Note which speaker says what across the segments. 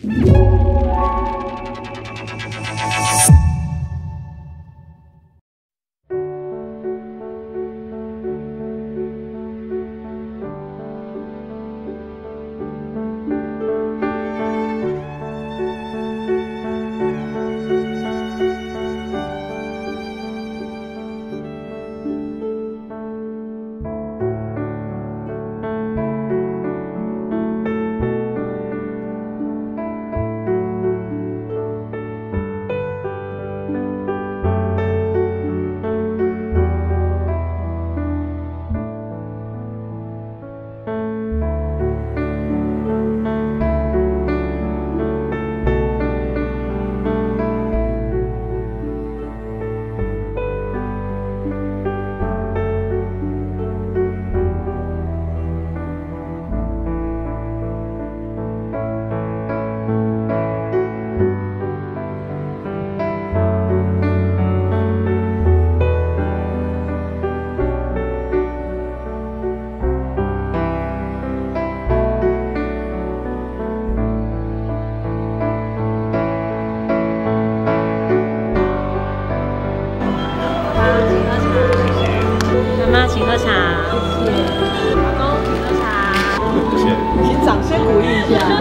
Speaker 1: 妈请喝茶，谢谢。老公请喝茶，
Speaker 2: 谢谢。
Speaker 3: 请掌声鼓励一下。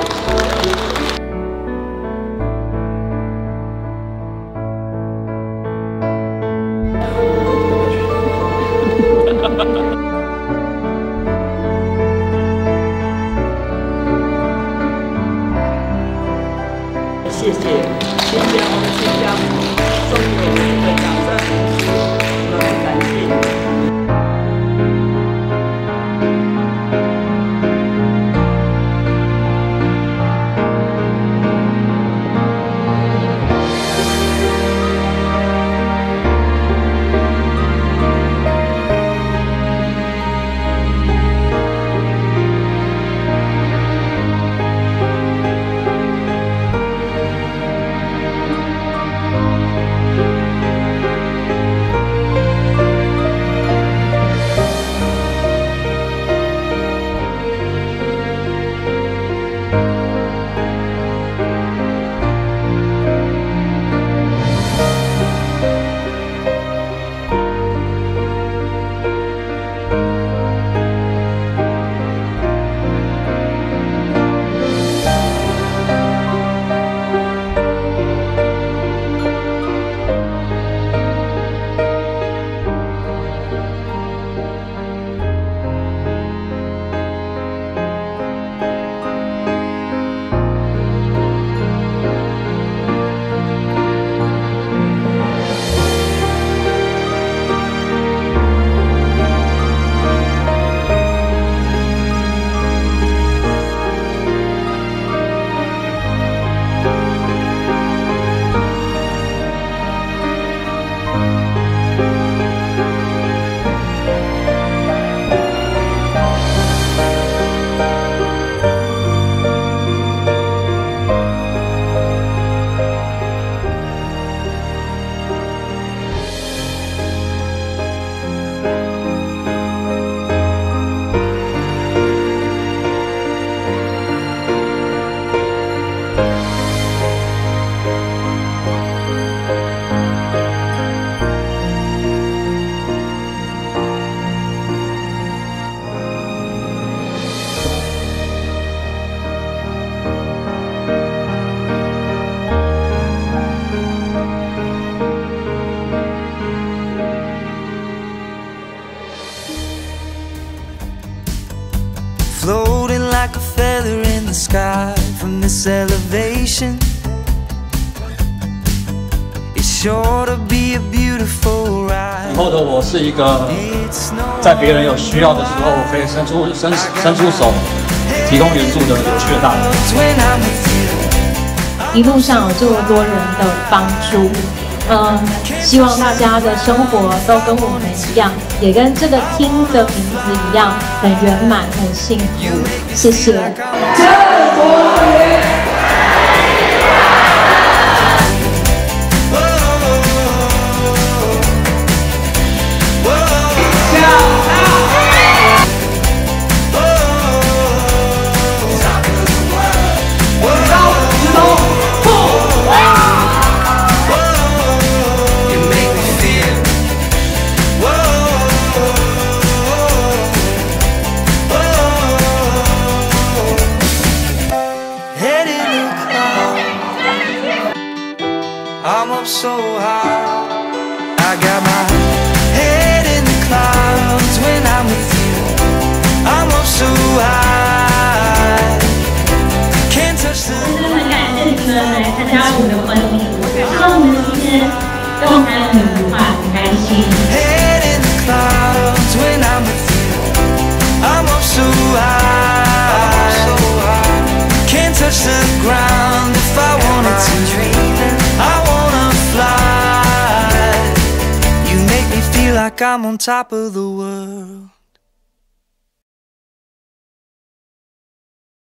Speaker 3: 谢谢新疆我们新疆送给我们的掌声，我们很感谢。
Speaker 4: Floating like a feather in the sky from this elevation. It's sure to be a beautiful ride.
Speaker 2: 以后的我是一个在别人有需要的时候可以伸出手提供援助的有趣的大人。
Speaker 1: 一路上有这么多人的帮助，希望大家的生活都跟我们一样，也跟这个厅的名字一样，很圆满、很幸福。谢谢。
Speaker 3: 我
Speaker 4: I'm up so high. I got my head in the clouds when I'm with you. I'm up so high. Can't touch the
Speaker 1: 真的很感谢你们来参加我的婚礼，然后我们今天用餐很愉快，很开心。
Speaker 4: head in the clouds when I'm with you. I'm up so high. Can't touch the ground if I wanted to. I wanna fly. You make me feel like I'm on top of the world.